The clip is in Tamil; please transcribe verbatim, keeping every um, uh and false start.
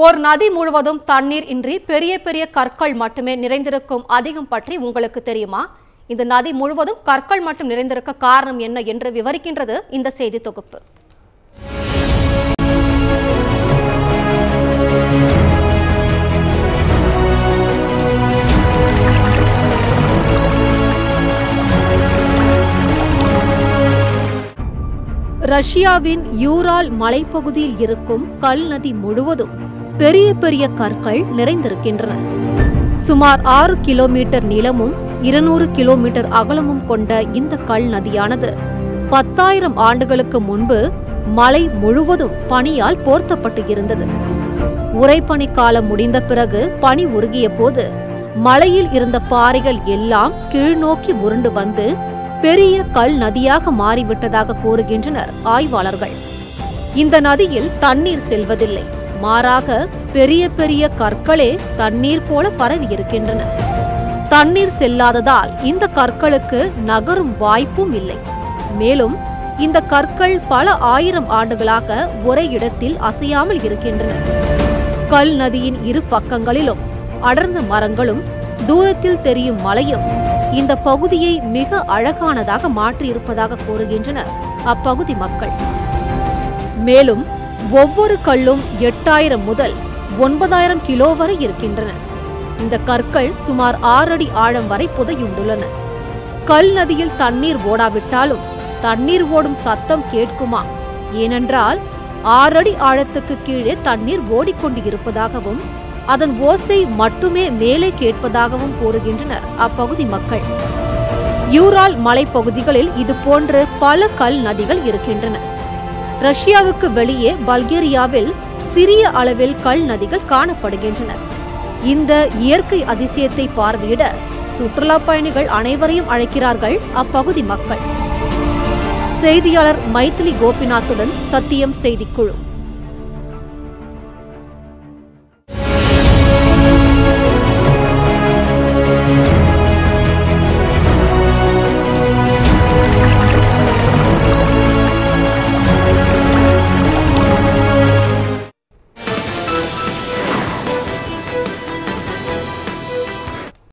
ஒரு நதி முழுவதும் தண்ணீர் இன்றி பெரிய பெரிய கற்கள் மட்டுமே நிறைந்திருக்கும் அதிகம் பற்றி உங்களுக்கு தெரியுமா? இந்த நதி முழுவதும் கற்கள் மட்டும் நிறைந்திருக்க காரணம் என்ன என்று விவரிக்கின்றது இந்த செய்தி தொகுப்பு. ரஷ்யாவின் யூரால் மலைப்பகுதியில் இருக்கும் கல் நதி முழுவதும் பெரிய பெரிய கற்கள் நிறைந்திருக்கின்றன. சுமார் ஆறு கிலோமீட்டர் நீளமும் இருநூறு கிலோமீட்டர் அகலமும் கொண்ட இந்த கல் நதியானது பத்தாயிரம் ஆண்டுகளுக்கு முன்பு மலை முழுவதும் பனியால் போர்த்தப்பட்டு இருந்தது. உறைபனி காலம் முடிந்த பிறகு பனி உருகிய போது மலையில் இருந்த பாறைகள் எல்லாம் கீழ்நோக்கி உருண்டு வந்து பெரிய கல் நதியாக மாறிவிட்டதாக கூறுகின்றனர் ஆய்வாளர்கள். இந்த நதியில் தண்ணீர் செல்வதில்லை, மாறாக பெரிய பெரிய கற்களே தண்ணீர் போல பரவி இருக்கின்றன. தண்ணீர் செல்லாததால் இந்த கற்களுக்கு நகரும் வாய்ப்பும் இல்லை. மேலும் இந்த கற்கள் பல ஆயிரம் ஆண்டுகளாக ஒரே இடத்தில் அசையாமல் இருக்கின்றன. கல் நதியின் இரு பக்கங்களிலும் அடர்ந்த மரங்களும் தூரத்தில் தெரியும் மலையும் இந்த பகுதியை மிக அழகானதாக மாற்றியிருப்பதாக கூறுகின்றனர் அப்பகுதி மக்கள். மேலும் ஒவ்வொரு கல்லும் எட்டாயிரம் முதல் ஒன்பதாயிரம் கிலோ வரை இருக்கின்றன. இந்த கற்கள் சுமார் ஆறு அடி ஆழம் வரை புதையுண்டுள்ளன. கல் நதியில் தண்ணீர் ஓடாவிட்டாலும் தண்ணீர் ஓடும் சத்தம் கேட்குமா? ஏனென்றால் ஆறு அடி ஆழத்துக்கு கீழே தண்ணீர் ஓடிக்கொண்டு இருப்பதாகவும் அதன் ஓசை மட்டுமே மேலே கேட்பதாகவும் கூறுகின்றனர் அப்பகுதி மக்கள். யூரால் மலைப்பகுதிகளில் இது போன்று பல கல் நதிகள் இருக்கின்றன. ரஷ்யாவுக்கு வெளியே பல்கேரியாவில் சிறிய அளவில் கல் நதிகள் காணப்படுகின்றன. இந்த இயற்கை அதிசயத்தை பார்வையிட சுற்றுலா பயணிகள் அனைவரையும் அழைக்கிறார்கள் அப்பகுதி மக்கள். செய்தியாளர் மைத்திலி கோபிநாத்துடன் சத்தியம் செய்திக்குழு.